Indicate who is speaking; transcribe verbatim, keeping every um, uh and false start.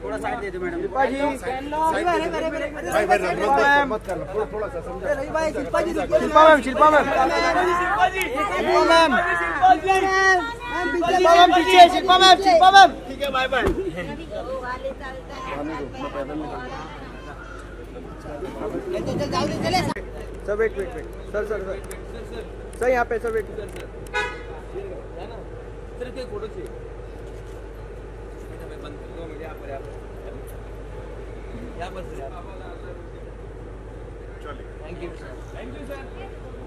Speaker 1: थोड़ा साइड दे दो मैडम।
Speaker 2: शिल्पा जी
Speaker 1: भाई भाई मत कर लो, थोड़ा थोड़ा सा समझा।
Speaker 2: Shilpa ma'am Shilpa ma'am Shilpa ma'am Shilpa ma'am पीछे शिल्पा मैम शिल्पा मैम
Speaker 1: ठीक है bye bye.
Speaker 2: Sir wait wait wait sir sir sir sir यहाँ पे सर वेट
Speaker 1: सर के फोटो चाहिए। बंद कर दो मुझे यहाँ पर यहाँ पर sir. Thank you sir. Thank you sir.